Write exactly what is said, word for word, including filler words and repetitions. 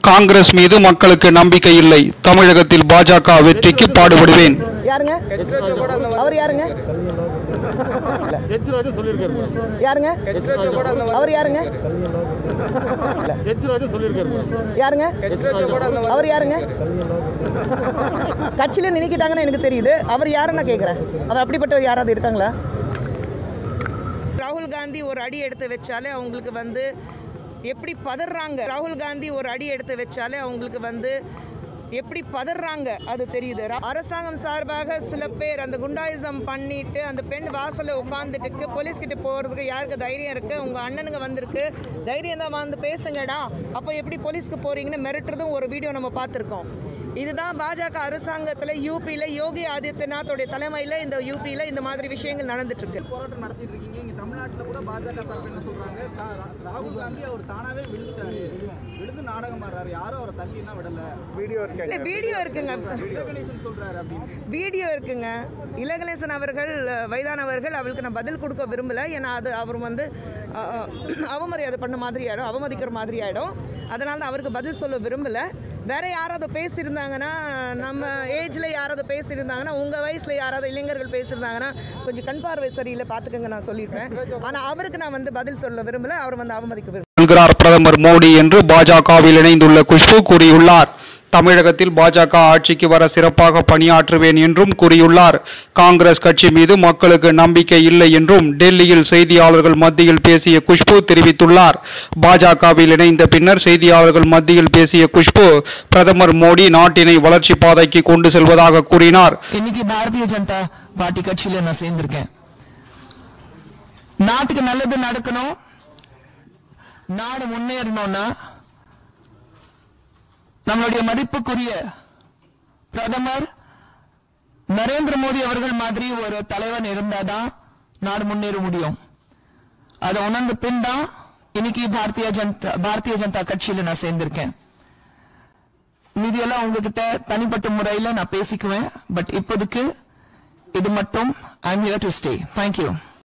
காங்கிரஸ் மீது மக்களுக்கு நம்பிக்கை இல்லை. தமிழகத்தில் பாஜக வெற்றிக்கு பாடுபடுவேன். யாருங்க அவர்? யாருங்க யாருங்க அவர்? யாருங்க யாருங்க அவர்? யாருங்க கட்சியில நினைக்கிட்டாங்கன்னு எனக்கு தெரியுது. அவர் யாருன்னு கேட்குறேன். அவர் அப்படிப்பட்டவர் யாராவது இருக்காங்களா? ராகுல் காந்தி ஒரு அடி எடுத்து வச்சாலே அவங்களுக்கு வந்து எப்படி பதறாங்க. ராகுல் காந்தி ஒரு அடி எடுத்து வச்சாலே அவங்களுக்கு வந்து எப்படி பதறாங்க அது தெரியுது. அரசாங்கம் சார்பாக சில பேர் அந்த குண்டாயிசம் பண்ணிட்டு அந்த பெண் வாசலில் உட்காந்துட்டு போலீஸ் கிட்ட போகிறதுக்கு யாருக்கு தைரியம் இருக்குது? உங்கள் அண்ணனுங்க வந்திருக்கு, தைரியம் தான் வந்து பேசுங்கடா, அப்போ எப்படி போலீஸ்க்கு போகிறீங்கன்னு மிரட்டுறதும் ஒரு வீடியோ நம்ம பார்த்துருக்கோம். இதுதான் பாஜக அரசாங்கத்தில் யூபியில் யோகி ஆதித்யநாத்தோடைய தலைமையில் இந்த யூபியில் இந்த மாதிரி விஷயங்கள் நடந்துட்டுருக்கு. போராட்டம் நடத்திட்டு இருக்கீங்க. இங்கே தமிழ்நாட்டில் கூட பாஜக சார்பில் என்ன சொல்கிறாங்க, ராகுல் காந்தி அவர் தானாகவே விழுந்துட்டாரு, விழுந்து நாடகம் ஆடுறாரு, யாரும் அவரை தள்ளிலாம் விடலை. வீடியோ இருக்கு, இல்லை வீடியோ இருக்குங்க, சொல்கிறாரு அப்படின்னு வீடியோ இருக்குங்க. இலகணேசன் அவர்கள் வயதானவர்கள், அவருக்கு நான் பதில் கொடுக்க விரும்பலை. ஏன்னா அது அவர் வந்து அவமரியாதை பண்ண மாதிரி ஆகிடும், அவமதிக்கிற மாதிரி ஆகிடும். அதனால தான் அவருக்கு பதில் சொல்ல விரும்பலை. வேற யாராவது பேசியிருந்தாங்கன்னா, நம்ம ஏஜில் யாராவது பேசியிருந்தாங்கன்னா, உங்கள் வயசில் யாராவது இளைஞர்கள் பேசியிருந்தாங்கன்னா கொஞ்சம் கண் பார்வை சரியில்லை பார்த்துக்கங்க நான் சொல்லியிருப்பேன். ஆனால் அவருக்கு நான் வந்து பதில் சொல்ல விரும்பலை, அவர் வந்து அவமதிக்க விரும்புகிறார். பிரதமர் மோடி என்று பாஜகவில் இணைந்துள்ள குஷ்பு கூறியுள்ளார். தமிழகத்தில் பாஜக ஆட்சிக்கு வர சிறப்பாக பணியாற்றுவேன் என்றும் கூறியுள்ளார். காங்கிரஸ் கட்சி மீது மக்களுக்கு நம்பிக்கை இல்லை என்றும் டெல்லியில் செய்தியாளர்கள் மத்தியில் பேசிய குஷ்பு தெரிவித்துள்ளார். பாஜகவில் இணைந்த பின்னர் செய்தியாளர்கள் மத்தியில் பேசிய குஷ்பு, பிரதமர் மோடி நாட்டினை வளர்ச்சி பாதைக்கு கொண்டு செல்வதாக கூறினார். இன்னைக்கு பாரதிய ஜனதா பார்ட்டி கட்சியில நான் சேர்ந்திருக்கேன். நாட்டுக்கு நல்லது நடக்கணும், நாடு முன்னேறணும்னா நம்மளுடைய மதிப்புக்குரிய பிரதமர் நரேந்திர மோடி அவர்கள் மாதிரி ஒரு தலைவன் இருந்தாதான் நாடு முன்னேற முடியும். அதை உணர்ந்த பின் தான் இன்னைக்கு பாரதிய ஜனதா பாரதிய ஜனதா கட்சியில நான் சேர்ந்திருக்கேன். மீதியெல்லாம் உங்ககிட்ட தனிப்பட்ட முறையில் நான் பேசிக்குவேன். பட் இப்போதைக்கு இது மட்டும் I am here to stay. Thank you.